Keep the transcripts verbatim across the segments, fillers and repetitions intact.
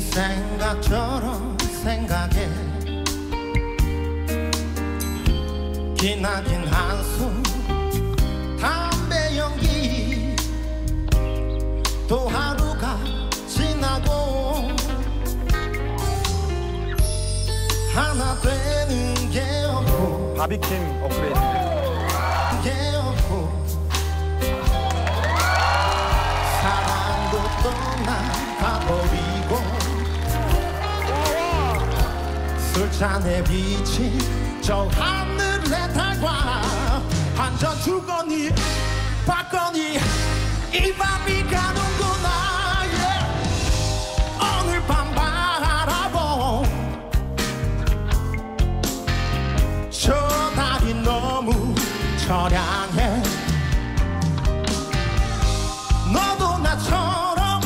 생각처럼 생각해 기나긴 한숨 담배 연기 또 하루가 지나고 하나 되는 게 없고 바비킴 업그레이드 게 없고 사랑도 떠나가버리고 술잔에 비친 저 하늘의 달과 한 잔 주거니 받거니 이 밤이 가는구나 yeah. 오늘 밤 바라본 저 달이 너무 처량해 너도 나처럼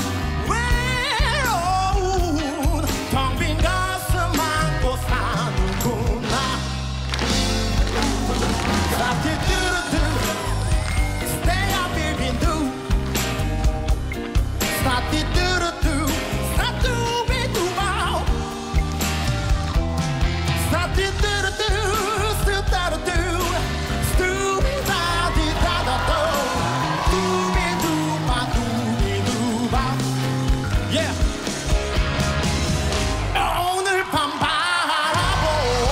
외로운 텅 빈 가슴 안고 사는구나 사티뚜루뚜 Stay up baby do 사티뚜루뚜 사투비두바오 사티뚜루뚜 스타루뚜 스투비다디다다도 두비두바 두비두바 Yeah 오늘 밤 바라보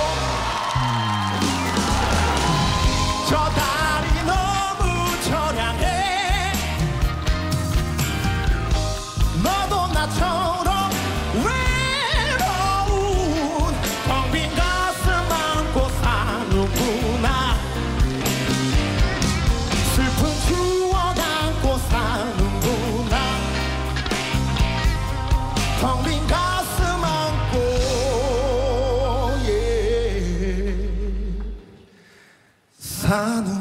저 달이 너무 처량해 너도 나처럼 외로운 텅 빈 가슴 안고 사는구나 슬픈 추억 안고 사는구나 텅 빈 가슴 안고 yeah. 사는